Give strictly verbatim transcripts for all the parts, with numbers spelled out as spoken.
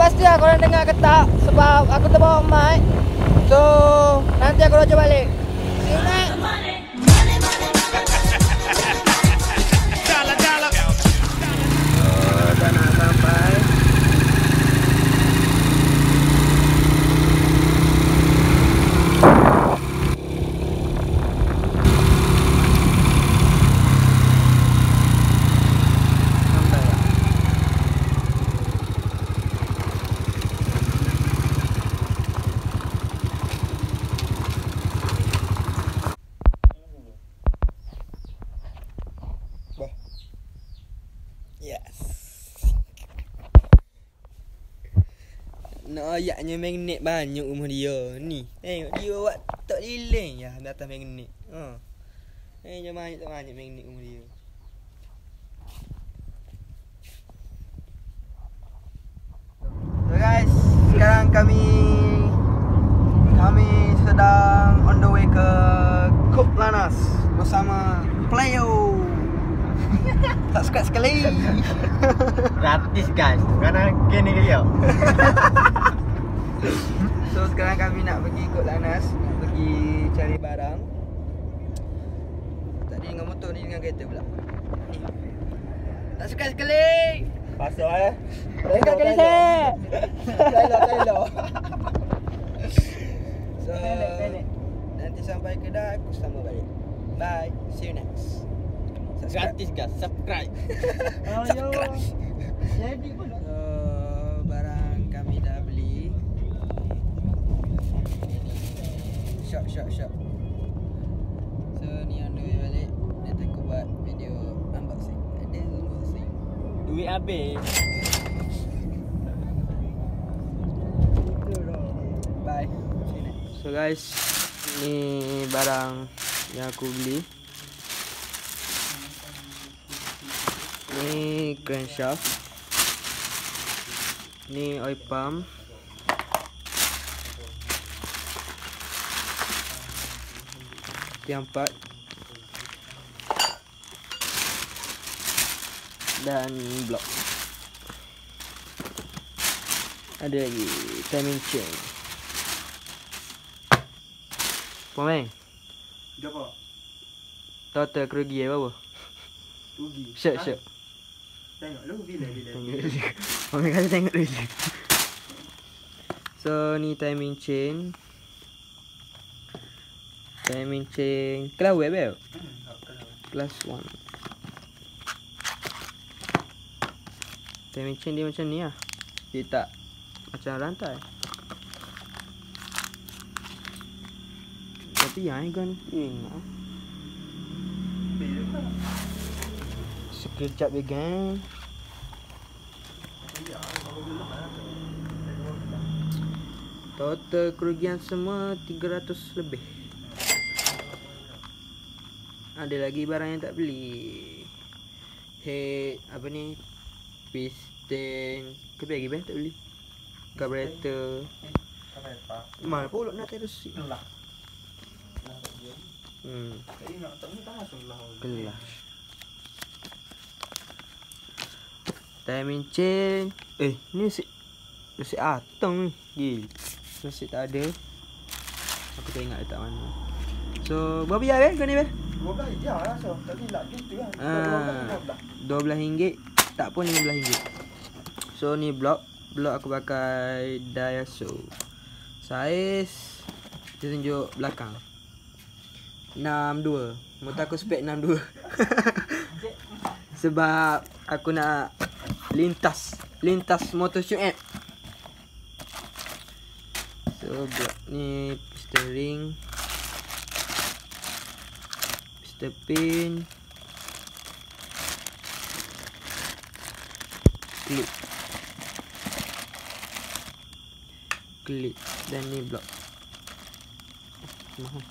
pasti lah korang dengar ke tak, sebab aku terbawa mic. So nanti aku roja balik. See you next. Dah nak sampai. Yes. Nak ayaknya magnet banyak rumah dia. Ni, tengok dia buat tak lilin je di atas magnet. Ha. Eh, jangan banyak tak banyak magnet rumah dia. So guys, sekarang kami kami sedang on the way ke Kop Lannas bersama Playo. Subscribe sekali. Gratis guys. Karena gini dia. So sekarang kami nak pergi Kop Lannas, nak pergi cari barang. Tadi dengan motor ni dengan kereta pula. Subscribe sekali. Pasal eh. Subscribe sekali saya. Hello, hello. So nanti sampai kedai aku sambung balik. Bye. See you next. Gratis guys. Subscribe. Subscribe. Jadi pun. So barang kami dah beli. Shop shop shop. So ni on the way balik. Nanti aku buat video unboxing. Ada unboxing. Duit habis. Bye. So guys, ni barang yang aku beli. Ni crankshaft. Ni oil pump. Tiang empat. Dan blok. Ada lagi timing chain. Pemain. Berapa? Total kerugian berapa? Rugi. Syok syok. Tengok lu bila-bila. Tengok dulu. Orang kata tengok dulu. So ni timing chain. Timing chain kelas web eh? Kelas one. Timing chain dia macam ni lah. Dia tak macam rantai. Tapi yang ni kan ingat. Sekejap je gang. Total kerugian semua tiga ratus lebih. Ada lagi barang yang tak beli. Head apa ni? Piston. Kepi lagi best tak beli. Carburetor. Mal pula nak terus. Hmm. Kelas. Timing chain. Eh, ni si si atong ni. Gil. Masih tak ada. Aku tak ingat letak mana. So, berapa biar eh kau ni, Bel? dua belas ya lah so. Tak silap gitu kan. Ah, dua belas ringgit. Tak pun lima belas ringgit. So, ni blok. Blok aku pakai Daiso. Saiz dia tunjuk belakang. enam dua. Motor aku spek enam dua. Sebab aku nak lintas lintas motor shoot app. So blok ni piston ring, piston pin, clip, clip dan ni blok. Mahal.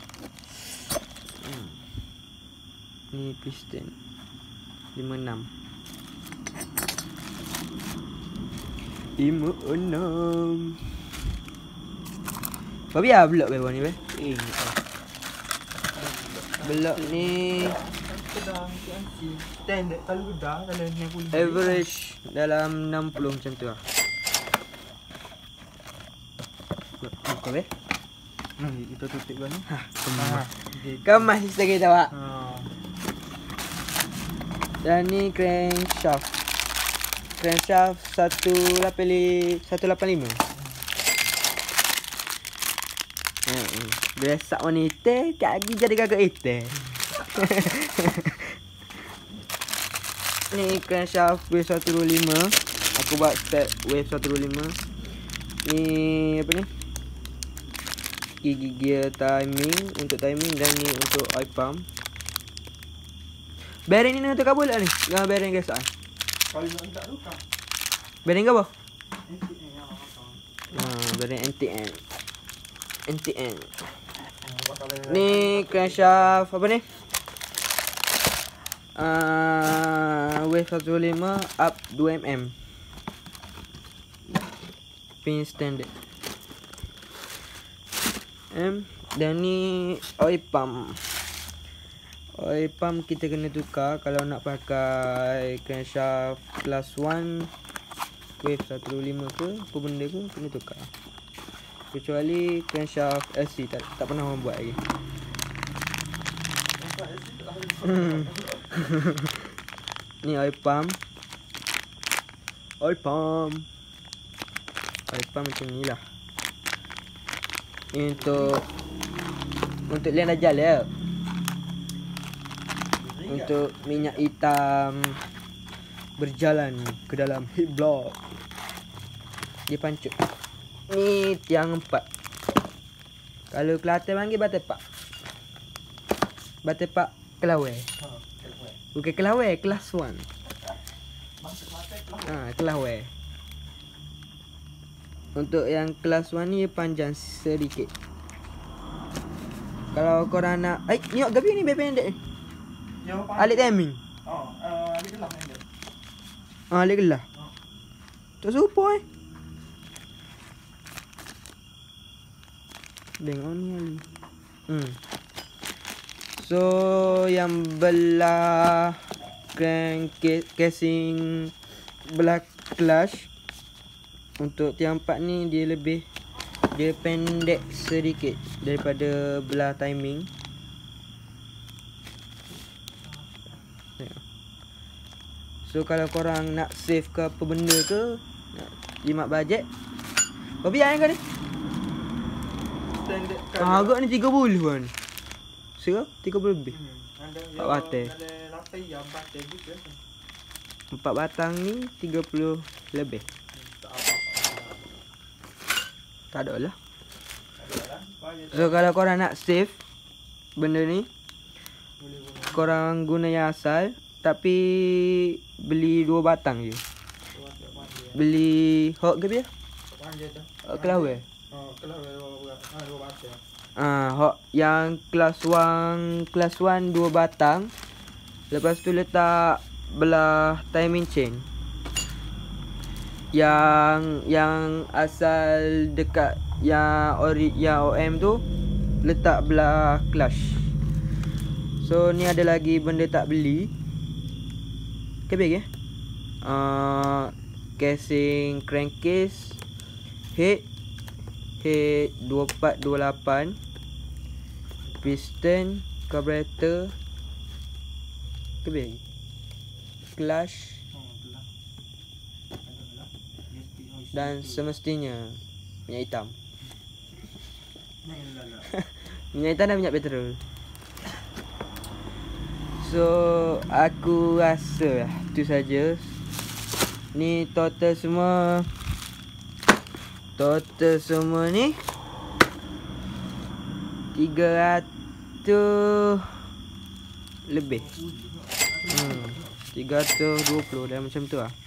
Hmm. Ni piston lima enam. lima enam. Berapa ya blok bawah ni, Bel? Eh, blok ni Kedang T N C standard kalau kedang dalam enam puluh. average dalam enam puluh macam tu lah. Buka weh. Nah, kita tutup kan. Ha, Ah, kemas kita kita pak. Ah. Dan ni crankshaft. Crankshaft satu lapan lima. Hmm. Beresak warna hitam, kat lagi jadi gagak hitam. Ni crankshaft wave seratus dua puluh lima. Aku buat step wave seratus dua puluh lima. Ni apa ni? Gigi gear timing untuk timing dan ni untuk oil pump. Bearing ni untuk kabel lah ni. Dengan bearing biasa. Kalau nak tak tukar. Bearing ke apa? Nanti ni yang apa? Ha, bearing N T N. N T N. Ni Ni crankshaft apa ni? Uh, wave seratus dua puluh lima up dua milimeter. Pin standard. M dan ni oil pump. Oil pump kita kena tukar kalau nak pakai crankshaft class one wave seratus dua puluh lima ke apa benda ke kena tukar. Kecuali crankshaft L C tak, tak pernah orang buat lagi. Hmm. Ni oil pump. Oil pump. Oil pump macam ni lah. Ni untuk untuk lian dajal ya. Untuk minyak hitam berjalan ke dalam heat block. Dia pancut. Ni tiang empat. Kalau Kelantan panggil batepak. Batepak Kelawai. Bukan Kelawai, kelas one. Ha, Kelawai. Untuk yang kelas one ni panjang sedikit. Kalau korang nak, eh, ni gapi ni pendek ni. Alik timing. Oh, uh, alik gelang ni dia. Ah, alik gelah. Tak serupa eh. Tengok ni Ali. Hmm. So yang belah crank casing belah clutch untuk tiang empat ni dia lebih dia pendek sedikit daripada belah timing. So kalau korang nak save ke apa benda ke, nak jimat bajet, berapa biar kau ni? Standard Ah, agak ni tiga puluh kan. Serap tiga puluh lebih. Hmm. Ada Empat batai. Ada lapai yang batai juga. Empat batang ni tiga puluh lebih. Tak apa-apa. Tak ada lah. Ada lah. Bayar So kalau korang nak save benda ni, boleh guna. korang guna yang asal tapi beli dua batang je. Beli hok ke biar? Panjang tu. Uh, Kelawai. Oh, kelawai dua ah dua batai. Ah, hok yang kelas one, kelas one dua batang. Lepas tu letak belah timing chain. Yang yang asal dekat yang ori yang O M tu letak belah clutch. So ni ada lagi benda tak beli. Kebeg eh? Uh, casing crankcase, head head dua empat dua lapan, piston, carburetor, kebeg, clutch Oh, belah. Ada belah. dan semestinya minyak hitam. Jangan lalak. Minyak hitam dan minyak petrol. So aku rasa lah tu saja. Ni total semua Total semua ni tiga ratus lebih. Hmm, tiga ratus dua puluh dah macam tu lah.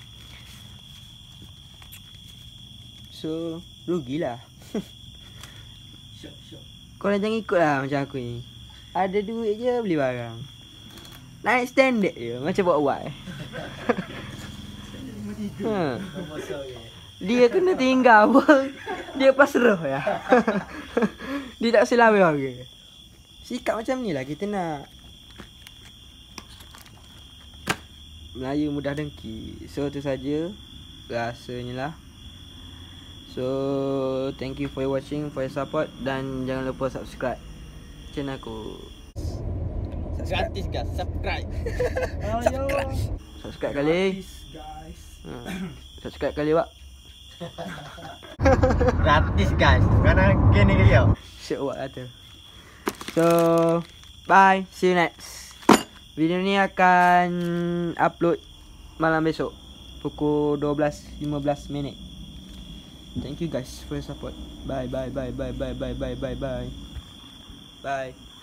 So rugilah. Syok syok. Korang jangan ikut lah macam aku ni. Ada duit je beli barang. Naik standard je macam buat-buat eh. Ha. Dia kena tinggal pun. Dia pasrah ya. Dia tak selawai lagi. Sikap macam ni lah kita nak. Melayu mudah dengki. So tu saja rasanya lah. So thank you for your watching, for your support. Dan jangan lupa subscribe channel aku. Subscribe. Gratis guys, subscribe. Ayo. Subscribe kali. Gratis, guys. Ha. Subscribe kali Wak. Gratis guys. Karena gini kaya. Syuk Wak kata. So bye, see you next. Video ni akan upload malam besok pukul dua belas lima belas minit. Thank you guys for your support. Bye bye bye bye bye bye bye bye bye. Bye.